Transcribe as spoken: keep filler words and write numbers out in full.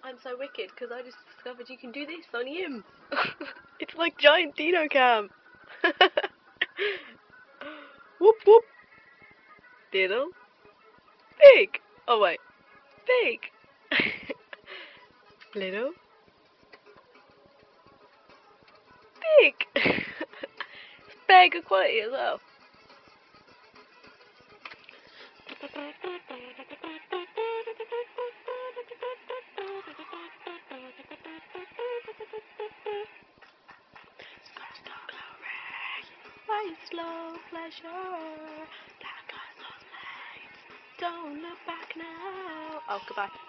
I'm so wicked because I just discovered you can do this on him. It's like giant Dinocam. Whoop whoop. Diddle. Big. Oh wait. Big. Little. Big. Big quality as well. Why slow pleasure? Black eyes on lights. Don't look back now. Oh, goodbye.